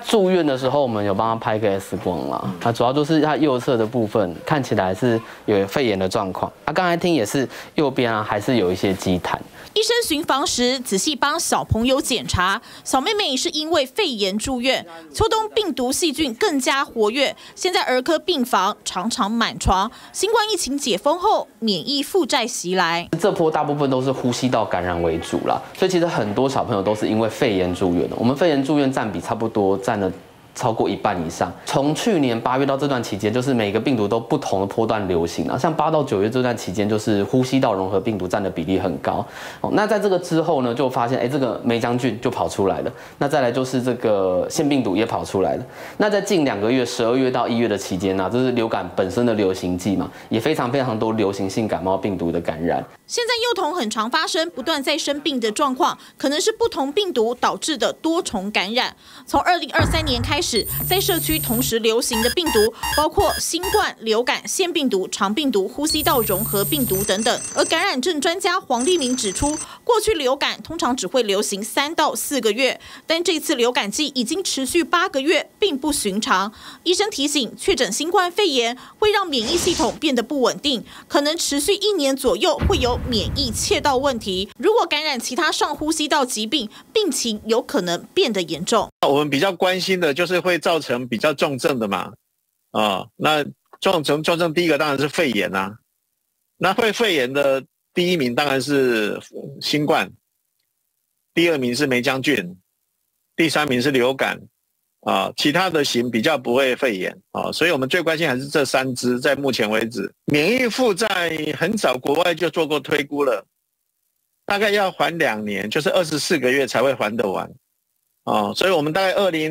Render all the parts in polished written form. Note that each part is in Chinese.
住院的时候，我们有帮他拍个 X 光啦。他主要就是他右侧的部分看起来是有肺炎的状况。他刚才听也是右边啊，还是有一些积痰。 医生巡房时仔细帮小朋友检查，小妹妹是因为肺炎住院，秋冬病毒细菌更加活跃，现在儿科病房常常满床。新冠疫情解封后，免疫负债袭来， 这波大部分都是呼吸道感染为主啦，所以其实很多小朋友都是因为肺炎住院的。我们肺炎住院占比差不多占了超过1半以上。从去年8月到这段期间，就是每个病毒都不同的波段流行啊。像8到9月这段期间，就是呼吸道融合病毒占的比例很高。那在这个之后呢，就发现这个梅将军就跑出来了。那再来就是这个腺病毒也跑出来了。那在近2个月，12月到1月的期间呢，这是流感本身的流行季嘛，也非常多流行性感冒病毒的感染。 现在幼童很常发生不断在生病的状况，可能是不同病毒导致的多重感染。从2023年开始，在社区同时流行的病毒包括新冠、流感、腺病毒、肠病毒、呼吸道融合病毒等等。而感染症专家黄立明指出，过去流感通常只会流行3到4个月，但这次流感季已经持续8个月，并不寻常。医生提醒，确诊新冠肺炎会让免疫系统变得不稳定，可能持续1年左右会有免疫窃盗问题。如果感染其他上呼吸道疾病，病情有可能变得严重。 我们比较关心的就是会造成比较重症的嘛，那重症第一个当然是肺炎啊，那会肺炎的第1名当然是新冠，第2名是梅将军，第3名是流感其他的型比较不会肺炎所以我们最关心还是这3支，在目前为止，免疫负债很早国外就做过推估了，大概要还2年，就是24个月才会还得完所以我们大概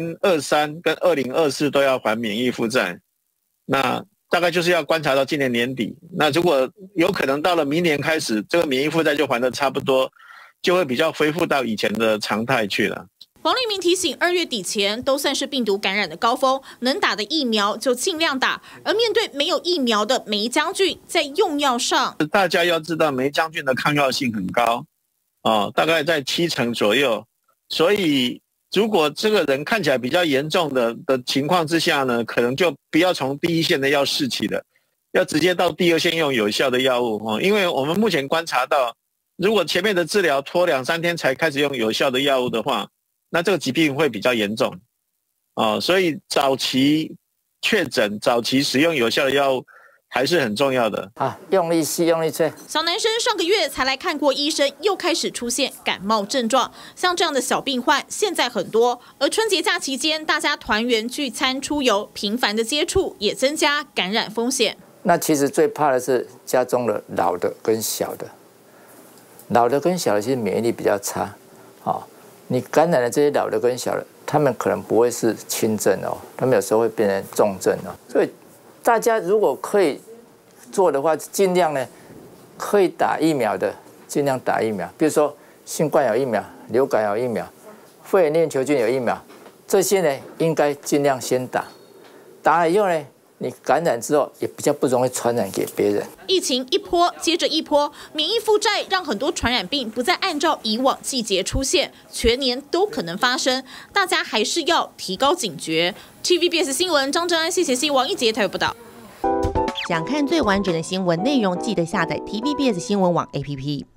2023跟2024都要还免疫负债，那大概就是要观察到今年年底，那如果有可能到了明年开始，这个免疫负债就还得差不多，就会比较恢复到以前的常态去了。 黄立明提醒，2月底前都算是病毒感染的高峰，能打的疫苗就尽量打。而面对没有疫苗的梅将军，在用药上， 大家要知道梅将军的抗药性很高大概在70%左右，所以如果这个人看起来比较严重的情况之下呢，可能就不要从第一线的药试起了，要直接到第2线用有效的药物因为我们目前观察到，如果前面的治疗拖2-3天才开始用有效的药物的话，那这个疾病会比较严重所以早期确诊、早期使用有效的药物还是很重要的用力吸，用力吹。 小男生上个月才来看过医生，又开始出现感冒症状。像这样的小病患现在很多，而春节假期间大家团圆聚餐、出游，频繁的接触也增加感染风险。 那其实最怕的是家中的老的跟小的，老的跟小的其实免疫力比较差你感染了这些老的跟小的，他们可能不会是轻症他们有时候会变成重症所以大家如果可以做的话，尽量呢可以打疫苗的，尽量打疫苗。比如说新冠有疫苗，流感有疫苗，肺炎链球菌有疫苗，这些呢应该尽量先打。打了以后呢，你感染之后也比较不容易传染给别人。 疫情一波接着一波，免疫负债让很多传染病不再按照以往季节出现，全年都可能发生。大家还是要提高警觉。TVBS 新闻张正安、谢谢王一杰台北报道。 想看最完整的新闻内容，记得下载 TVBS 新闻网 APP。